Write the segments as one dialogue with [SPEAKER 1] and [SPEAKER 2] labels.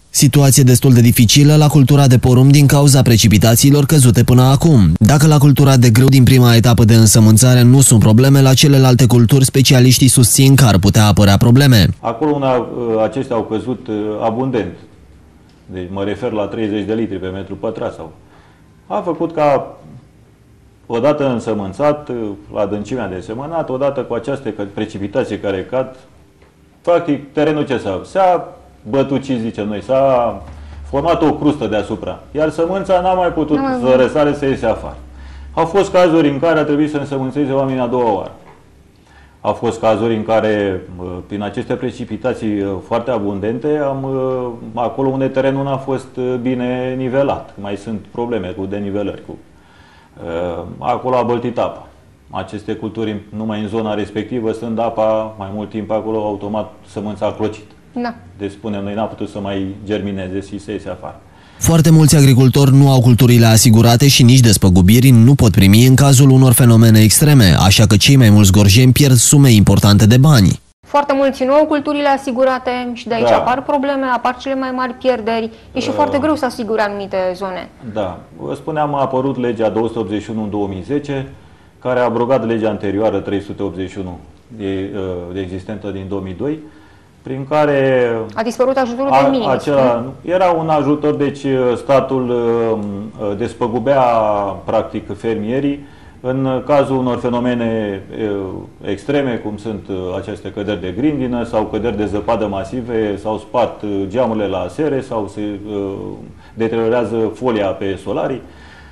[SPEAKER 1] Situație destul de dificilă la cultura de porumb din cauza precipitațiilor căzute până acum. Dacă la cultura de grâu din prima etapă de însămânțare nu sunt probleme, la celelalte culturi specialiștii susțin că ar putea apărea probleme.
[SPEAKER 2] Acolo acestea au căzut abundent. Deci mă refer la 30 de litri pe metru pătrat. A făcut ca, odată însămânțat, la adâncimea de semănat, odată cu această precipitație care cad, practic terenul ce s-a bătucit, zicem noi, s-a format o crustă deasupra, iar sămânța n-a mai putut să răsare, să iese afară. Au fost cazuri în care a trebuit să însămânțeze oamenii a doua oară. Au fost cazuri în care, prin aceste precipitații foarte abundente, acolo unde terenul n-a fost bine nivelat. Mai sunt probleme cu denivelări. Acolo a băltit apa. Aceste culturi, numai în zona respectivă, stând apa mai mult timp acolo, automat sămânța a clocit. Da. Deci, spunem, noi n-a putut să mai germineze și să iese afară.
[SPEAKER 1] Foarte mulți agricultori nu au culturile asigurate și nici despăgubiri nu pot primi în cazul unor fenomene extreme, așa că cei mai mulți gorjeni pierd sume importante de bani.
[SPEAKER 3] Foarte mulți nu au culturile asigurate și de aici apar probleme, apar cele mai mari pierderi. E și foarte greu să asigure anumite zone.
[SPEAKER 2] Da. Vă spuneam, a apărut legea 281 în 2010, care a abrogat legea anterioară 381 existentă din 2002, prin care
[SPEAKER 3] a dispărut ajutorul de minim.
[SPEAKER 2] Era un ajutor, deci statul despăgubea practic fermierii în cazul unor fenomene extreme, cum sunt aceste căderi de grindină sau căderi de zăpadă masive, sau spart geamurile la sere sau se deteriorează folia pe solarii.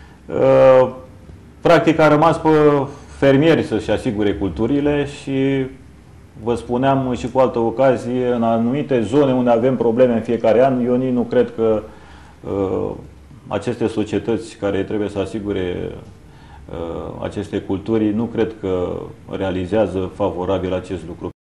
[SPEAKER 2] Practic a rămas pe fermieri să-și asigure culturile și vă spuneam și cu altă ocazie, în anumite zone unde avem probleme în fiecare an, eu nici nu cred că aceste societăți care trebuie să asigure aceste culturi, nu cred că realizează favorabil acest lucru.